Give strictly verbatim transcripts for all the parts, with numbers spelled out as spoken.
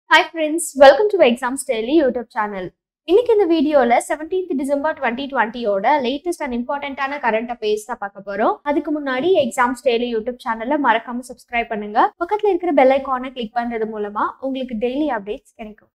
Hi friends, welcome to Exams Daily YouTube channel. இன்னைக்கு இந்த வீடியோல seventeenth December twenty twenty ஓட latest and importantஆன current affairs தான் பார்க்க போறோம். அதுக்கு முன்னாடி Exams Daily YouTube channelல மறக்காம subscribe பண்ணுங்க. பக்கத்துல இருக்கிற bell icon-ஐ click பண்றது மூலமா உங்களுக்கு daily updates கிடைக்கும்.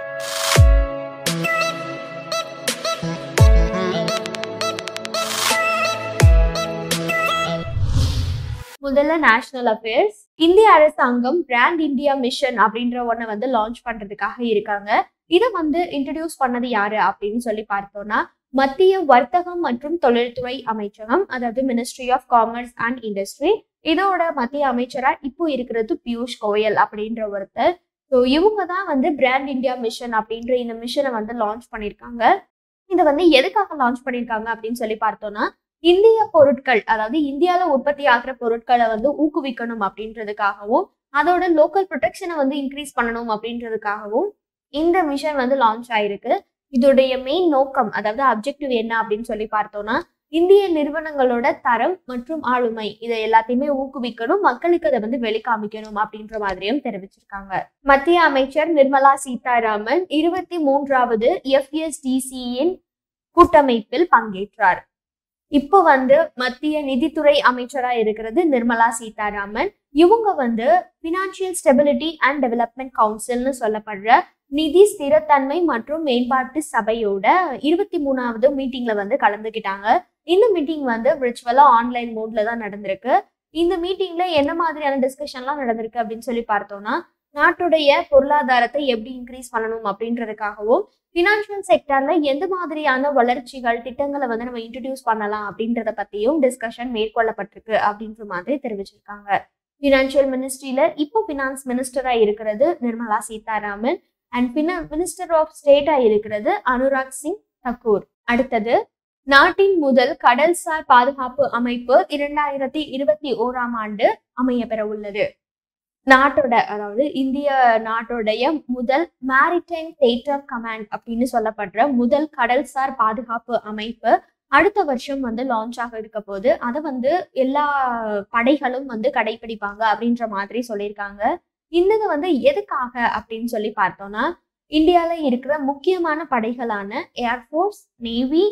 முதல்ல நேஷனல் அஃபேர்ஸ். இந்திய அரசாங்கம் பிராண்ட் இந்தியா மிஷன் அப்படின்ற ஒன்றை வந்து லான்ச் பண்றதுக்காக இருக்காங்க. இதை வந்து இன்ட்ரடியூஸ் பண்ணது யாரு அப்படின்னு சொல்லி பார்த்தோம்னா மத்திய வர்த்தகம் மற்றும் தொழில்துறை அமைச்சகம், அதாவது ministry of commerce and industry. இதோட மத்திய அமைச்சரா இப்போ இருக்கிறது பியூஷ் கோயல் அப்படின்ற ஒருத்தர். ஸோ இவங்க தான் வந்து பிராண்ட் இந்தியா மிஷன் அப்படின்ற இந்த மிஷனை வந்து லான்ச் பண்ணியிருக்காங்க. இதை வந்து எதுக்காக லான்ச் பண்ணியிருக்காங்க அப்படின்னு சொல்லி பார்த்தோம்னா இந்திய பொருட்கள், அதாவது இந்தியால உற்பத்தி ஆகிற பொருட்களை வந்து ஊக்குவிக்கணும் அப்படின்றதுக்காகவும் அதோட லோக்கல் ப்ரொடெக்ஷனை வந்து இன்க்ரீஸ் பண்ணணும் அப்படின்றதுக்காகவும் இந்த மிஷன் வந்து லான்ச் ஆயிருக்கு. இதோடைய மெயின் நோக்கம், அதாவது அப்ஜெக்டிவ் என்ன அப்படின்னு சொல்லி பார்த்தோம்னா இந்திய நிறுவனங்களோட தரம் மற்றும் ஆளுமை இதை எல்லாத்தையுமே ஊக்குவிக்கணும், மக்களுக்கு அதை வந்து வெளிக்காமிக்கணும் அப்படின்ற மாதிரியும் தெரிவிச்சிருக்காங்க. மத்திய அமைச்சர் நிர்மலா சீதாராமன் இருபத்தி மூன்றாவது எஃப்எஸ்டிசியின் கூட்டமைப்பில் பங்கேற்றார். இப்போ வந்து மத்திய நிதித்துறை அமைச்சரா இருக்கிறது நிர்மலா சீதாராமன். இவங்க வந்து பினான்சியல் ஸ்டெபிலிட்டி அண்ட் டெவலப்மெண்ட் கவுன்சில்னு சொல்லப்படுற நிதி ஸ்திரத்தன்மை மற்றும் மேம்பாட்டு சபையோட இருபத்தி மூணாவது மீட்டிங்ல வந்து கலந்துக்கிட்டாங்க. இந்த மீட்டிங் வந்து விர்ச்சுவலா ஆன்லைன் மோட்ல தான் நடந்திருக்கு. இந்த மீட்டிங்ல என்ன மாதிரியான டிஸ்கஷன்லாம் நடந்திருக்கு அப்படின்னு சொல்லி பார்த்தோம்னா நாட்டுடைய பொருளாதாரத்தை எப்படி இன்க்ரீஸ் பண்ணணும் அப்படின்றதுக்காகவும் பினான்சியல் செக்டர்ல எந்த மாதிரியான வளர்ச்சிகள் திட்டங்களை வந்து நம்ம இன்ட்ரடியூஸ் பண்ணலாம் அப்படின்றத பத்தியும் டிஸ்கஷன் மேற்கொள்ளப்பட்டிருக்கு அப்படின்ற மாதிரி தெரிவிச்சிருக்காங்க. பினான்சியல் மினிஸ்ட்ரியில இப்போ பினான்ஸ் மினிஸ்டரா இருக்கிறது Nirmala Sitharaman and finance minister of ஸ்டேட்டா இருக்கிறது அனுராக் சிங் தக்கூர். அடுத்தது, நாட்டின் முதல் கடல்சார் பாதுகாப்பு அமைப்பு இரண்டாயிரத்தி இருபத்தி ஓராம் ஆண்டு அமைய பெற உள்ளது. நாட்டோட, அதாவது இந்திய நாட்டோடைய முதல் மேரிடைம் தேட்டர் கமாண்ட் அப்படின்னு சொல்லப்படுற முதல் கடல்சார் பாதுகாப்பு அமைப்பு அடுத்த வருஷம் வந்து லான்ச் ஆக இருக்க போது அதை வந்து எல்லா படைகளும் வந்து கடைபிடிப்பாங்க அப்படின்ற மாதிரி சொல்லியிருக்காங்க. இந்த வந்து எதுக்காக அப்படின்னு சொல்லி பார்த்தோம்னா இந்தியால இருக்கிற முக்கியமான படைகளான air force, navy,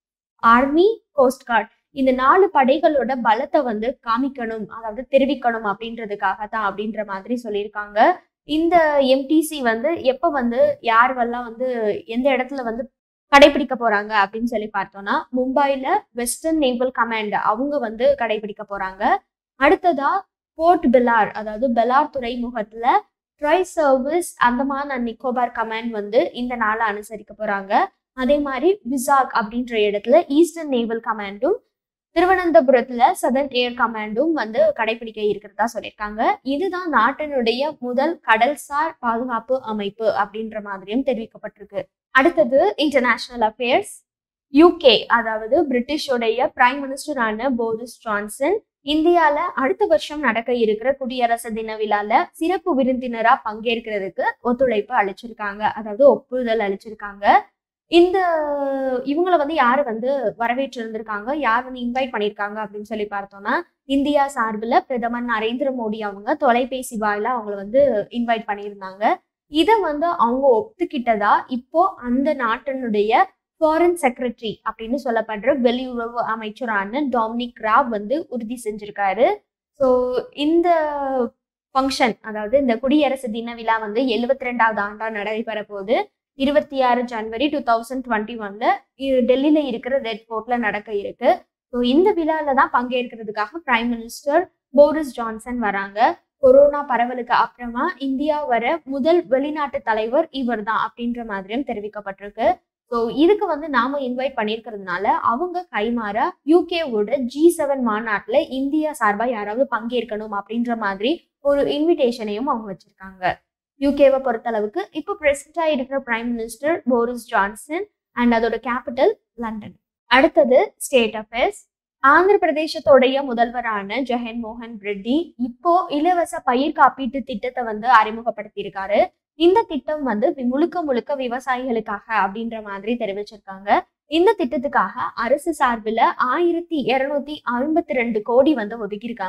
army, coast guard இந்த நாலு படைகளோட பலத்தை வந்து காமிக்கணும், அதாவது தெரிவிக்கணும் அப்படின்றதுக்காக தான் அப்படின்ற மாதிரி சொல்லியிருக்காங்க. இந்த எம்டிசி வந்து எப்ப வந்து யாரெல்லாம் வந்து எந்த இடத்துல வந்து கடைபிடிக்க போறாங்க அப்படின்னு சொல்லி பார்த்தோம்னா மும்பைல வெஸ்டர்ன் நேவல் கமாண்ட் அவங்க வந்து கடைபிடிக்க போறாங்க. அடுத்ததா போர்ட் பெலார், அதாவது பெலார் துறைமுகத்துல tri service Andaman and Nicobar command வந்து இந்த நாளை அனுசரிக்க போறாங்க. அதே மாதிரி விசாக் அப்படின்ற இடத்துல ஈஸ்டர்ன் நேவல் கமாண்டும் திருவனந்தபுரத்துல சதர்ன் ஏர் கமாண்டும் வந்து கடைபிடிக்க இருக்கிறதா சொல்லியிருக்காங்க. இதுதான் நாட்டினுடைய முதல் கடல்சார் பாதுகாப்பு அமைப்பு அப்படின்ற மாதிரியும் தெரிவிக்கப்பட்டிருக்கு. அடுத்தது இன்டர்நேஷனல் அஃபேர்ஸ். யூகே, அதாவது பிரிட்டிஷோடைய பிரைம் மினிஸ்டரான போரிஸ் ஜான்சன் இந்தியால அடுத்த வருஷம் நடக்க இருக்கிற குடியரசு தின விழால சிறப்பு விருந்தினரா பங்கேற்கிறதுக்கு ஒத்துழைப்பு அளிச்சிருக்காங்க, அதாவது ஒப்புதல் அளிச்சிருக்காங்க. இந்த இவங்களை வந்து யாரு வந்து வரவேற்று இருந்திருக்காங்க, யார் வந்து இன்வைட் பண்ணியிருக்காங்க அப்படின்னு சொல்லி பார்த்தோம்னா இந்தியா சார்பில் பிரதமர் நரேந்திர மோடி அவங்க தொலைபேசி வாயில அவங்களை வந்து இன்வைட் பண்ணியிருந்தாங்க. இதை வந்து அவங்க ஒத்துக்கிட்டதா இப்போ அந்த நாட்டினுடைய ஃபாரின் செக்ரட்டரி அப்படின்னு சொல்லப்படுற வெளியுறவு அமைச்சரான டாமினிக் ராவ் வந்து உறுதி செஞ்சிருக்காரு. ஸோ இந்த ஃபங்க்ஷன், அதாவது இந்த குடியரசு தின விழா வந்து எழுபத்தி ரெண்டாவது ஆண்டா நடைபெற போது இருபத்தி ஆறு ஜனவரி டூ தௌசண்ட் டுவெண்ட்டி ஒன்ல டெல்லியில இருக்கிற ரெட் ஃபோர்ட்ல நடக்க இருக்கு. ஸோ இந்த விழால தான் பங்கேற்கிறதுக்காக பிரைம் மினிஸ்டர் போரிஸ் ஜான்சன் வராங்க. கொரோனா பரவலுக்கு அப்புறமா இந்தியா வர முதல் வெளிநாட்டு தலைவர் இவர் தான் அப்படின்ற மாதிரியும் தெரிவிக்கப்பட்டிருக்கு. ஸோ இதுக்கு வந்து நாம இன்வைட் பண்ணியிருக்கிறதுனால அவங்க கைமாற யூகேவோட ஜி செவன் மாநாட்டுல இந்தியா சார்பா யாராவது பங்கேற்கணும் அப்படின்ற மாதிரி ஒரு இன்விடேஷனையும் அவங்க வச்சிருக்காங்க. யூகேவை பொறுத்தளவுக்கு இப்போ பிரசிடண்டா இருக்கிற prime minister Boris Johnson and அதோட கேபிட்டல் லண்டன். அடுத்தது ஸ்டேட் அஃபேர்ஸ். ஆந்திர பிரதேசத்தோடைய முதல்வரான ஜெகன் மோகன் ரெட்டி இப்போ இலவச பயிர் காப்பீட்டு திட்டத்தை வந்து அறிமுகப்படுத்தியிருக்காரு. இந்த திட்டம் வந்து முழுக்க முழுக்க விவசாயிகளுக்காக அப்படின்ற மாதிரி தெரிவிச்சிருக்காங்க. இந்த திட்டத்துக்காக அரசு சார்பில் ஆயிரத்தி இருநூத்தி ஐம்பத்தி ரெண்டு கோடி வந்து ஒதுக்கியிருக்காங்க.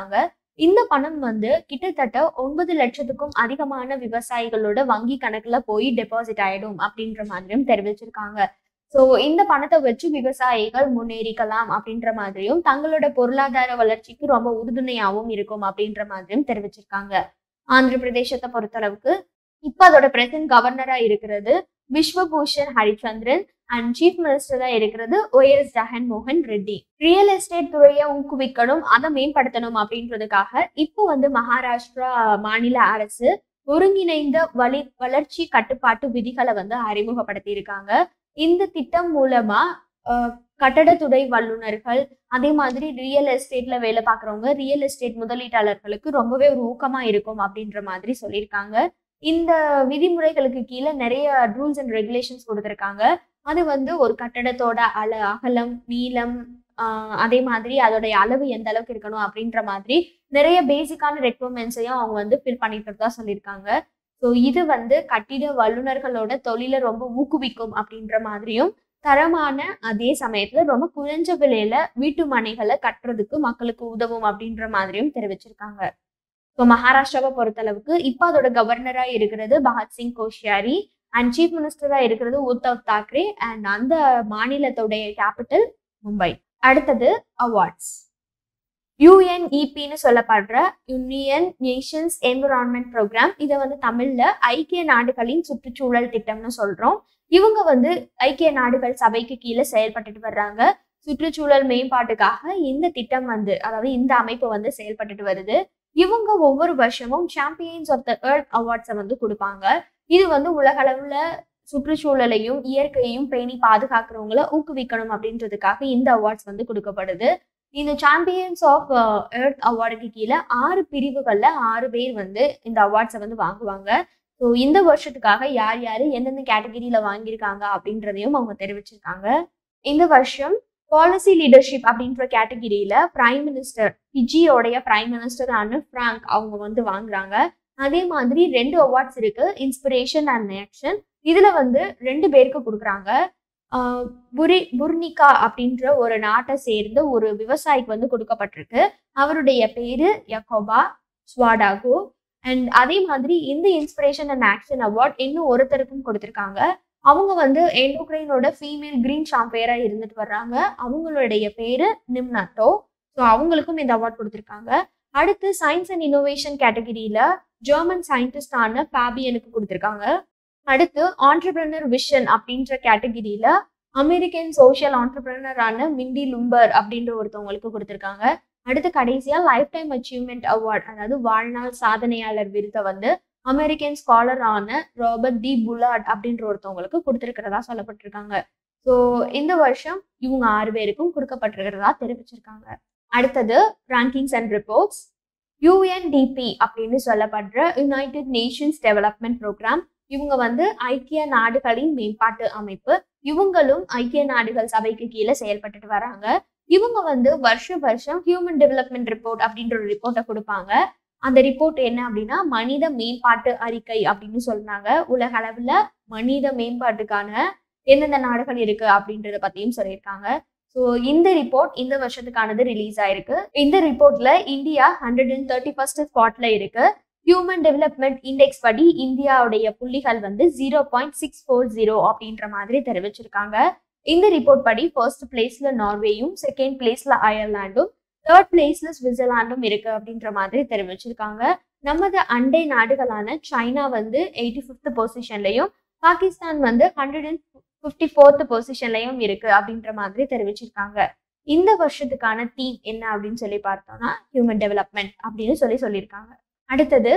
இந்த பணம் வந்து கிட்டத்தட்ட ஒன்பது லட்சத்துக்கும் அதிகமான விவசாயிகளோட வங்கி கணக்குல போய் டெபாசிட் ஆயிடும் அப்படின்ற மாதிரியும் தெரிவிச்சிருக்காங்க. ஸோ இந்த பணத்தை வச்சு விவசாயிகள் முன்னேறிக்கலாம் அப்படின்ற மாதிரியும் தங்களோட பொருளாதார வளர்ச்சிக்கு ரொம்ப உறுதுணையாகவும் இருக்கும் அப்படின்ற மாதிரியும் தெரிவிச்சிருக்காங்க. ஆந்திர பிரதேசத்தை பொறுத்தளவுக்கு இப்ப அதோட பிரசன்ட் கவர்னரா இருக்கிறது விஸ்வபூஷன் ஹரிச்சந்திரன் அண்ட் சீஃப் மினிஸ்டரா இருக்கிறது Y S Jaganmohan Reddy. Real estate துறையை ஊக்குவிக்கணும், அதை மேம்படுத்தணும் அப்படின்றதுக்காக இப்போ வந்து மகாராஷ்டிரா மாநில அரசு ஒருங்கிணைந்த வழி வளர்ச்சி கட்டுப்பாட்டு விதிகளை வந்து அறிமுகப்படுத்தி இருக்காங்க. இந்த திட்டம் மூலமா அஹ் கட்டடத்துறை வல்லுநர்கள், அதே மாதிரி ரியல் எஸ்டேட்ல வேலை பார்க்குறவங்க, ரியல் எஸ்டேட் முதலீட்டாளர்களுக்கு ரொம்பவே ஒரு ஊக்கமா இருக்கும் அப்படின்ற மாதிரி சொல்லியிருக்காங்க. இந்த விதிமுறைகளுக்கு கீழே நிறைய ரூல்ஸ் அண்ட் ரெகுலேஷன்ஸ் கொடுத்துருக்காங்க. அது வந்து ஒரு கட்டடத்தோட அள அகலம், நீளம், ஆஹ் அதே மாதிரி அதோடைய அளவு எந்த அளவுக்கு இருக்கணும் அப்படின்ற மாதிரி நிறைய பேசிக்கான ரெக்குவயர்மெண்ட்ஸையும் அவங்க வந்து ஃபில் பண்ணிட்டு தான் சொல்லியிருக்காங்க. ஸோ இது வந்து கட்டிட வல்லுநர்களோட தொழிலை ரொம்ப ஊக்குவிக்கும் அப்படின்ற மாதிரியும், தரமான அதே சமயத்துல ரொம்ப குறைஞ்ச விலையில வீட்டு மனைகளை கட்டுறதுக்கு மக்களுக்கு உதவும் அப்படின்ற மாதிரியும் தெரிவிச்சிருக்காங்க. ஸோ மகாராஷ்டிராவை பொறுத்தளவுக்கு இப்போ அதோட கவர்னரா இருக்கிறது பகத் சிங் கோஷ்யாரி அண்ட் சீஃப் மினிஸ்டரா இருக்கிறது உத்தவ் தாக்கரே அண்ட் அந்த மாநிலத்துடைய கேபிட்டல் மும்பை. அடுத்தது அவார்ட்ஸ். யூஎன்இபின்னு சொல்லப்படுற யூனியன் நேஷன்ஸ் என்விரான்மெண்ட் ப்ரோக்ராம். இதை வந்து தமிழ்ல ஐக்கிய நாடுகளின் சுற்றுச்சூழல் திட்டம்னு சொல்றோம். இவங்க வந்து ஐக்கிய நாடுகள் சபைக்கு கீழே செயல்பட்டுட்டு வர்றாங்க. சுற்றுச்சூழல் மேம்பாட்டுக்காக இந்த திட்டம் வந்து, அதாவது இந்த அமைப்பு வந்து செயல்பட்டுட்டு வருது. இவங்க ஒவ்வொரு வருஷமும் சாம்பியன்ஸ் ஆஃப் த எர்த் அவார்ட்ஸை வந்து கொடுப்பாங்க. இது வந்து உலக அளவுல சுற்றுச்சூழலையும் இயற்கையையும் பேணி பாதுகாக்கிறவங்கள ஊக்குவிக்கணும் அப்படின்றதுக்காக இந்த அவார்ட்ஸ் வந்து கொடுக்கப்படுது. இந்த சாம்பியன்ஸ் ஆஃப் எர்த் அவார்டுக்கு கீழே ஆறு பிரிவுகள்ல ஆறு பேர் வந்து இந்த அவார்ட்ஸை வந்து வாங்குவாங்க. ஸோ இந்த வருஷத்துக்காக யார் யாரு எந்தெந்த கேட்டகரியில வாங்கியிருக்காங்க அப்படின்றதையும் அவங்க தெரிவிச்சிருக்காங்க. இந்த வருஷம் பாலிசி லீடர்ஷிப் அப்படின்ற கேட்டகிரியில பிரைம் மினிஸ்டர் ஃபிஜியோடைய பிரைம் மினிஸ்டர் அனு ஃப்ராங்க் அவங்க வந்து வாங்குறாங்க. அதே மாதிரி ரெண்டு அவார்ட்ஸ் இருக்கு, இன்ஸ்பிரேஷன் அண்ட் ஆக்ஷன். இதுல வந்து ரெண்டு பேருக்கு கொடுக்குறாங்க. ஆஹ் புரி புர்னிகா அப்படின்ற ஒரு நாட்டை சேர்ந்த ஒரு விவசாயிக்கு வந்து கொடுக்கப்பட்டிருக்கு. அவருடைய பேரு யகோபா ஸ்வாடாகோ. அண்ட் அதே மாதிரி இந்த இன்ஸ்பிரேஷன் அண்ட் ஆக்ஷன் அவார்ட் இன்னும் ஒருத்தருக்கும் கொடுத்துருக்காங்க. அவங்க வந்து எண்டோக்ரைனோட ஃபீமேல் கிரீன் சாம்பியரா இருந்துட்டு வர்றாங்க. அவங்களுடைய பேரு நிம்னட்டோ. ஸோ அவங்களுக்கும் இந்த அவார்ட் கொடுத்துருக்காங்க. அடுத்து சயின்ஸ் அண்ட் இன்னோவேஷன் கேட்டகிரியில ஜெர்மன் சயின்டிஸ்டான ஃபேபியனுக்கு கொடுத்துருக்காங்க. அடுத்து ஆண்டர்பிரனர் விஷன் அப்படின்ற கேட்டகிரியில அமெரிக்கன் சோஷியல் ஆண்டர்பிரனரான மிண்டி லும்பர் அப்படின்ற ஒருத்தவங்களுக்கு கொடுத்துருக்காங்க. அடுத்து கடைசியா லைஃப் டைம் அச்சீவ்மெண்ட் அவார்ட், அதாவது வாழ்நாள் சாதனையாளர் விருதை வந்து அமெரிக்கன் ஸ்காலரான ராபர்ட் டி புல்லார்ட் அப்படின்ற ஒருத்தவங்களுக்கு கொடுத்துருக்கிறதா சொல்லப்பட்டிருக்காங்க. ஸோ இந்த வருஷம் இவங்க ஆறு பேருக்கும் கொடுக்கப்பட்டிருக்கிறதா தெரிவிச்சிருக்காங்க. அடுத்தது ரேங்கிங்ஸ் அண்ட் ரிப்போர்ட்ஸ். யூஎன்டிபி அப்படின்னு சொல்லப்படுற யுனைடெட் நேஷன்ஸ் டெவலப்மெண்ட் ப்ரோக்ராம். இவங்க வந்து ஐக்கிய நாடுகளின் மேம்பாட்டு அமைப்பு. இவங்களும் ஐக்கிய நாடுகள் சபைக்கு கீழே செயல்பட்டுட்டு வராங்க. இவங்க வந்து வருஷ வருஷம் ஹியூமன் டெவலப்மெண்ட் ரிப்போர்ட் அப்படின்ற ஒரு ரிப்போர்ட்டை கொடுப்பாங்க. அந்த ரிப்போர்ட் என்ன அப்படின்னா மனித மேம்பாட்டு அறிக்கை அப்படின்னு சொல்றாங்க. உலக அளவுல மனித மேம்பாட்டுக்கான எந்தெந்த நாடுகள் இருக்கு அப்படின்றத பத்தியும் சொல்லியிருக்காங்க. ஸோ இந்த ரிப்போர்ட் இந்த வருஷத்துக்கானது ரிலீஸ் ஆயிருக்கு. இந்த ரிப்போர்ட்ல India hundred and thirty first ஸ்பாட்ல இருக்கு. ஹியூமன் டெவலப்மெண்ட் இண்டெக்ஸ் படி இந்தியாவுடைய புள்ளிகள் வந்து zero point six four zero அப்படின்ற மாதிரி தெரிவிச்சிருக்காங்க. இந்த ரிப்போர்ட் படி ஃபர்ஸ்ட் பிளேஸ்ல நார்வேயும், செகண்ட் பிளேஸ்ல அயர்லாண்டும், தேர்ட் பிளேஸ்ல சுவிட்சர்லாண்டும் இருக்கு அப்படின்ற மாதிரி தெரிவிச்சிருக்காங்க. நமது அண்டை நாடுகளான சைனா வந்து எயிட்டி ஃபிஃப்த் பொசிஷன்லையும், பாகிஸ்தான் வந்து ஹண்ட்ரட் அண்ட் ஃபிஃப்டி ஃபோர்த் பொசிஷன்லையும் இருக்கு அப்படின்ற மாதிரி தெரிவிச்சிருக்காங்க. இந்த வருஷத்துக்கான தீம் என்ன அப்படின்னு சொல்லி பார்த்தோம்னா ஹியூமன் டெவலப்மெண்ட் அப்படின்னு சொல்லி சொல்லியிருக்காங்க. அடுத்தது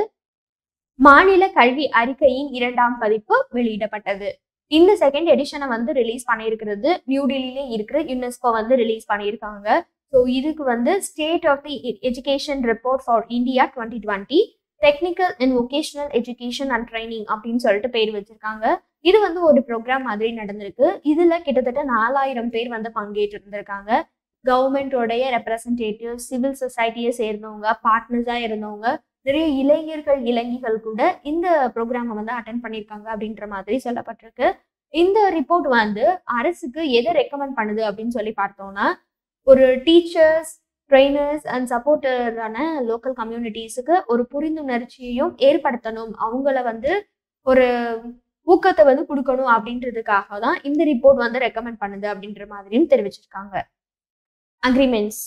மாநில கல்வி அறிக்கையின் இரண்டாம் பதிப்பு வெளியிடப்பட்டது. இந்த செகண்ட் எடிஷனை வந்து ரிலீஸ் பண்ணியிருக்கிறது நியூ டெல்லியில இருக்கிற யுனெஸ்கோ வந்து ரிலீஸ் பண்ணியிருக்காங்க. ஸோ இதுக்கு வந்து state of the education report for India twenty twenty technical and vocational education and training அப்படின்னு சொல்லிட்டு பேர் வச்சிருக்காங்க. இது வந்து ஒரு ப்ரோக்ராம் மாதிரி நடந்திருக்கு. இதுல கிட்டத்தட்ட நாலாயிரம் பேர் வந்து பங்கேற்று இருந்திருக்காங்க. கவர்மெண்டோடைய ரெப்ரசன்டேட்டிவ், சிவில் சொசைட்டியை சேர்ந்தவங்க, பார்ட்னர்ஸா இருந்தவங்க, நிறைய இளைஞர்கள் இளைஞர்கள் கூட இந்த ப்ரோக்ராமை வந்து அட்டென்ட் பண்ணியிருக்காங்க அப்படின்ற மாதிரி சொல்லப்பட்டிருக்கு. இந்த ரிப்போர்ட் வந்து அரசுக்கு எதை ரெக்கமெண்ட் பண்ணுது அப்படின்னு சொல்லி பார்த்தோம்னா ஒரு டீச்சர்ஸ், ட்ரெயினர்ஸ் அண்ட் சப்போர்ட்டரான லோக்கல் கம்யூனிட்டிஸுக்கு ஒரு புரிந்துணர்ச்சியையும் ஏற்படுத்தணும், அவங்கள வந்து ஒரு ஊக்கத்தை வந்து கொடுக்கணும் அப்படின்றதுக்காக தான் இந்த ரிப்போர்ட் வந்து ரெக்கமெண்ட் பண்ணுது அப்படின்ற மாதிரியும் தெரிவிச்சிருக்காங்க. அக்ரிமெண்ட்ஸ்.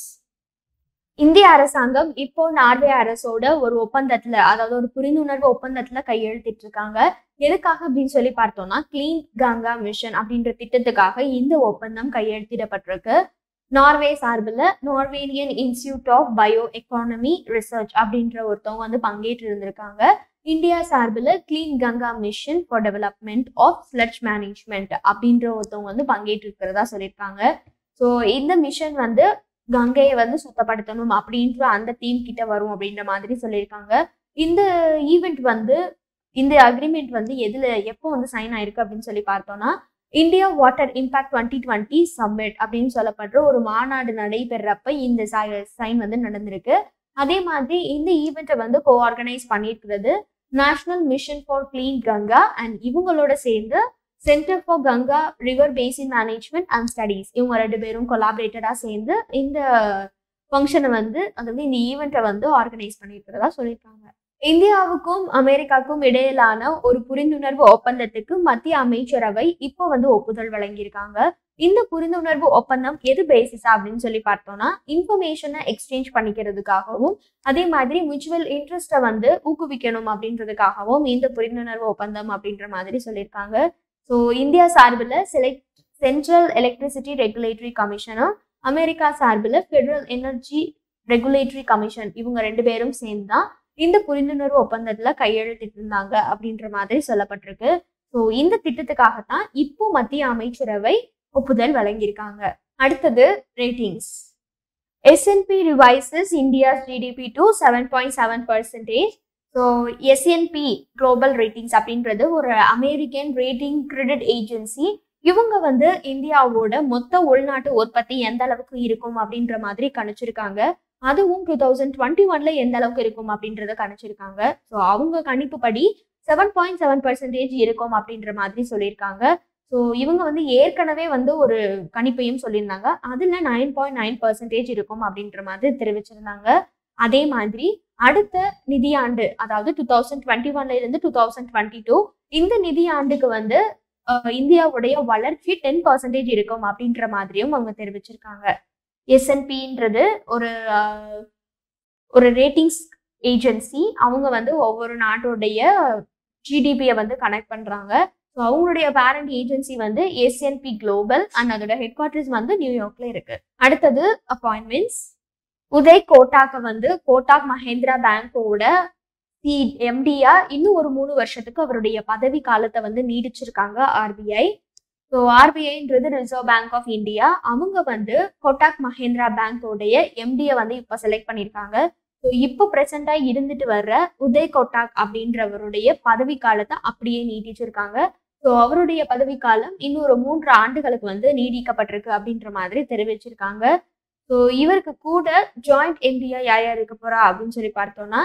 இந்திய அரசாங்கம் இப்போ நார்வே அரசோட ஒரு ஒப்பந்தத்துல, அதாவது ஒரு புரிந்துணர்வு ஒப்பந்தத்துல கையெழுத்திட்டு இருக்காங்க. எதுக்காக அப்படின்னு சொல்லி பார்த்தோம்னா, கிளீன் கங்கா மிஷன் அப்படின்ற திட்டத்துக்காக இந்த ஒப்பந்தம் கையெழுத்திடப்பட்டிருக்கு. நார்வே சார்பில் Norwegian institute of bio economy research அப்படின்ற ஒருத்தவங்க வந்து பங்கேற்று இருந்திருக்காங்க. இந்தியா சார்பில் clean Ganga mission for development of sludge management அப்படின்ற ஒருத்தவங்க வந்து பங்கேற்று இருக்கிறதா சொல்லியிருக்காங்க. ஸோ இந்த மிஷன் வந்து கங்கையை வந்து சுத்தப்படுத்தணும் அப்படின்ற அந்த தீம் கிட்ட வரும் அப்படின்ற மாதிரி சொல்லியிருக்காங்க. இந்த ஈவெண்ட் வந்து இந்த அக்ரிமெண்ட் வந்து எதுல எப்போ வந்து சைன் ஆயிருக்கு அப்படின்னு சொல்லி பார்த்தோம்னா, India water impact twenty twenty summit அப்படின்னு சொல்லப்படுற ஒரு மாநாடு நடைபெறப்ப இந்த சைன் வந்து நடந்திருக்கு. அதே மாதிரி இந்த ஈவெண்ட்டை வந்து கோ ஆர்கனைஸ் பண்ணியிருக்கிறது national mission for clean Ganga and இவங்களோட சேர்ந்து centre for Ganga river basin management and studies, இவங்க ரெண்டு பேரும் கொலாபரேட்டடா சேர்ந்து இந்த ஃபங்க்ஷனை வந்து அதாவது இந்த ஈவெண்ட்டை வந்து ஆர்கனைஸ் பண்ணியிருக்கிறதா சொல்லியிருக்காங்க. இந்தியாவுக்கும் அமெரிக்காவுக்கும் இடையிலான ஒரு புரிந்துணர்வு ஒப்பந்தத்துக்கு மத்திய அமைச்சரவை இப்போ வந்து ஒப்புதல் வழங்கியிருக்காங்க. இந்த புரிந்துணர்வு ஒப்பந்தம் எது பேசிஸா அப்படின்னு சொல்லி பார்த்தோம்னா, இன்ஃபர்மேஷனை எக்ஸ்சேஞ்ச் பண்ணிக்கிறதுக்காகவும் அதே மாதிரி மியூச்சுவல் இன்ட்ரெஸ்ட்டை வந்து ஊக்குவிக்கணும் அப்படின்றதுக்காகவும் இந்த புரிந்துணர்வு ஒப்பந்தம் அப்படின்ற மாதிரி சொல்லியிருக்காங்க. ஸோ இந்தியா சார்பில் செலக்ட் சென்ட்ரல் எலக்ட்ரிசிட்டி ரெகுலேட்டரி கமிஷனும் அமெரிக்கா சார்பில் ஃபெடரல் எனர்ஜி ரெகுலேட்டரி கமிஷன் இவங்க ரெண்டு பேரும் சேர்ந்து தான் இந்த புரிந்துணர்வு ஒப்பந்தத்துல கையெழுத்திட்டு இருந்தாங்க அப்படின்ற மாதிரி சொல்லப்பட்டிருக்கு. ஸோ இந்த திட்டத்துக்காகத்தான் இப்போ மத்திய அமைச்சரவை ஒப்புதல் வழங்கியிருக்காங்க. அடுத்தது ratings. S and P revises India's GDP to seven point seven percentage. So S and P global ratings அப்படின்றது ஒரு அமெரிக்கன் ரேட்டிங் கிரெடிட் ஏஜென்சி. இவங்க வந்து இந்தியாவோட மொத்த உள்நாட்டு உற்பத்தி எந்த அளவுக்கு இருக்கும் அப்படின்ற மாதிரி கணிச்சிருக்காங்க. அதுவும் டூ தௌசண்ட் டுவெண்ட்டி ஒன்ல எந்த அளவுக்கு இருக்கும் அப்படின்றத கணிச்சிருக்காங்க. ஸோ அவங்க கணிப்புப்படி செவன் பாயிண்ட் செவன் பர்சன்டேஜ் இருக்கும் அப்படின்ற மாதிரி சொல்லியிருக்காங்க. ஸோ இவங்க வந்து ஏற்கனவே வந்து ஒரு கணிப்பையும் சொல்லியிருந்தாங்க, அதுல நைன் பாயிண்ட் நைன் பர்சன்டேஜ் இருக்கும் அப்படின்ற மாதிரி தெரிவிச்சிருந்தாங்க. அதே மாதிரி அடுத்த நிதியாண்டு, அதாவது டூ தௌசண்ட் டுவெண்ட்டி ஒன்ல இருந்து டூ தௌசண்ட் டுவெண்ட்டி டூ இந்த நிதியாண்டுக்கு வந்து இந்தியாவுடைய வளர்ச்சி டென் பர்சன்டேஜ் இருக்கும் அப்படின்ற மாதிரியும் அவங்க தெரிவிச்சிருக்காங்க. எஸ் அண்ட் பின்றது ஒரு ஒரு ரேட்டிங்ஸ் ஏஜென்சி. அவங்க வந்து ஒவ்வொரு நாட்டுடைய ஜிடிபியை வந்து கனெக்ட் பண்றாங்க. ஸோ அவங்களுடைய பேரண்ட் ஏஜென்சி வந்து S and P global and அதோட ஹெட் குவார்டர்ஸ் வந்து நியூயார்க்ல இருக்கு. அடுத்தது அப்பாயின்மெண்ட்ஸ். உதய் கோட்டாக்கை வந்து கோட்டாக் மஹேந்திரா பேங்கோட சி எம்டியா இன்னும் ஒரு மூணு வருஷத்துக்கு அவருடைய பதவி காலத்தை வந்து நீடிச்சிருக்காங்க ஆர்பிஐ. ஸோ ஆர்பிஐன்றது ரிசர்வ் பேங்க் ஆஃப் இந்தியா. அவங்க வந்து கோட்டாக் மஹேந்திரா பேங்கோடைய எம்டியை வந்து இப்போ செலக்ட் பண்ணியிருக்காங்க. ஸோ இப்போ ப்ரெசென்ட்டாக இருந்துட்டு வர்ற உதய் கோட்டாக் அப்படின்றவருடைய பதவி காலத்தை அப்படியே நீட்டிச்சிருக்காங்க. ஸோ அவருடைய பதவி காலம் இன்னொரு மூன்று ஆண்டுகளுக்கு வந்து நீடிக்கப்பட்டிருக்கு அப்படின்ற மாதிரி தெரிவிச்சிருக்காங்க. ஸோ இவருக்கு கூட ஜாயிண்ட் எம்டியா யார் யார் இருக்க போறா அப்படின்னு சொல்லி பார்த்தோம்னா,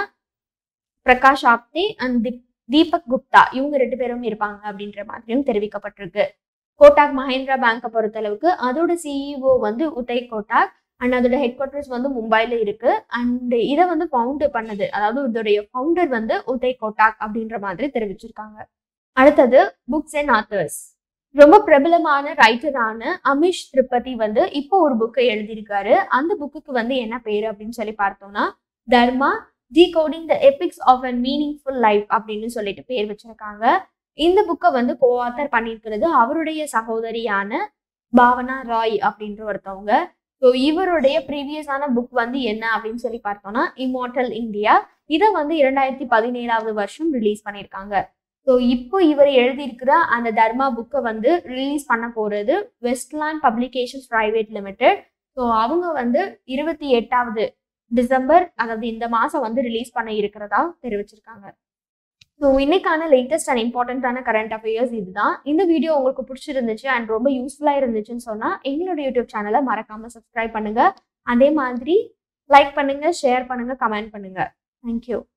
பிரகாஷ் ஆப்தே அண்ட் தீபக் குப்தா இவங்க ரெண்டு பேரும் இருப்பாங்க அப்படின்ற மாதிரியும் தெரிவிக்கப்பட்டிருக்கு. கோட்டாக் மஹேந்திரா பேங்கை பொறுத்தளவுக்கு அதோட சிஇஓ வந்து உதய் கோட்டாக் அண்ட் அதோட ஹெட் குவார்டர்ஸ் வந்து மும்பைல இருக்கு. அண்ட் இதை வந்து ஃபவுண்டர் பண்ணது, அதாவது இதோடைய ஃபவுண்டர் வந்து உதய் கோட்டாக் அப்படின்ற மாதிரி தெரிவிச்சிருக்காங்க. அடுத்தது புக்ஸ் அண்ட் ஆத்தர்ஸ். ரொம்ப பிரபலமான ரைட்டரான அமிஷ் திரிபதி வந்து இப்போ ஒரு புக்கை எழுதியிருக்காரு. அந்த புக்குக்கு வந்து என்ன பேரு அப்படின்னு சொல்லி பார்த்தோம்னா, Dharma decoding the epics of a meaningful life அப்படின்னு சொல்லிட்டு பேர் வச்சிருக்காங்க. இந்த புக்கை வந்து கோ ஆத்தர் பண்ணியிருக்கிறது அவருடைய சகோதரியான பாவனா ராய் அப்படின்ற ஒருத்தவங்க. ஸோ இவருடைய ப்ரீவியஸான புக் வந்து என்ன அப்படின்னு சொல்லி பார்த்தோம்னா, இம்மார்டல் இந்தியா. இதை வந்து இரண்டாயிரத்தி பதினேழாவது வருஷம் ரிலீஸ் பண்ணியிருக்காங்க. ஸோ இப்போ இவர் எழுதியிருக்கிற அந்த தர்மா புக்கை வந்து ரிலீஸ் பண்ண போறது Westland publications private limited. So அவங்க வந்து இருபத்தி எட்டாவது டிசம்பர், அதாவது இந்த மாசம் வந்து ரிலீஸ் பண்ண இருக்கிறதா தெரிவிச்சிருக்காங்க. ஸோ இன்னைக்கான லேட்டஸ்ட் அண்ட் இம்பார்ட்டண்ட்டான கரண்ட் அஃபேர்ஸ் இதுதான். இந்த வீடியோ உங்களுக்கு பிடிச்சிருந்துச்சு அண்ட் ரொம்ப யூஸ்ஃபுல்லாக இருந்துச்சுன்னு சொன்னால் எங்களோட யூடியூப் சேனலை மறக்காம சப்ஸ்கிரைப் பண்ணுங்க. அதே மாதிரி லைக் பண்ணுங்க, ஷேர் பண்ணுங்க, கமெண்ட் பண்ணுங்க. தேங்க்யூ.